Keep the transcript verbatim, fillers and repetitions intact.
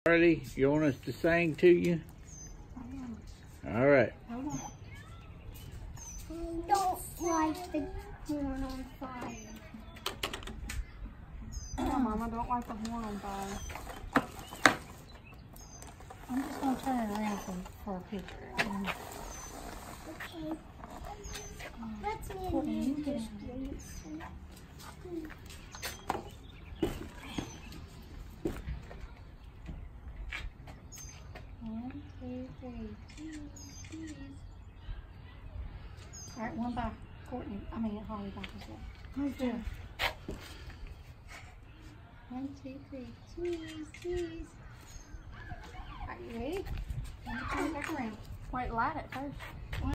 Charlie, you want us to sing to you? All right. Hold on. Don't light the horn on fire. No, Mama, don't light the horn on fire. I'm just going to turn it around for, for a picture. Um, okay. Let's Courtney, you get this, please. One, two, three. Cheese, cheese. All right, one by Courtney. I mean, Holly back as well. Right there. One, two, three. Cheese, cheese. Are you ready? Let me turn it back around. Wait, light it first.